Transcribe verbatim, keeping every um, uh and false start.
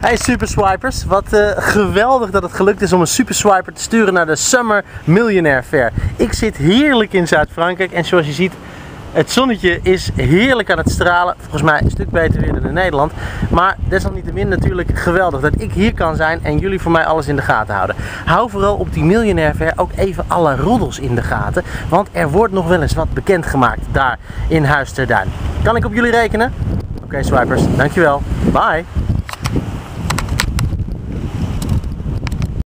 Hey Super Swipers, wat uh, geweldig dat het gelukt is om een Super Swiper te sturen naar de Summer Millionaire Fair. Ik zit heerlijk in Zuid-Frankrijk en zoals je ziet, het zonnetje is heerlijk aan het stralen. Volgens mij een stuk beter weer dan in Nederland. Maar desalniettemin natuurlijk geweldig dat ik hier kan zijn en jullie voor mij alles in de gaten houden. Hou vooral op die Millionaire Fair ook even alle roddels in de gaten. Want er wordt nog wel eens wat bekendgemaakt daar in Huis ter Duin. Kan ik op jullie rekenen? Oké okay, Swipers, dankjewel. Bye!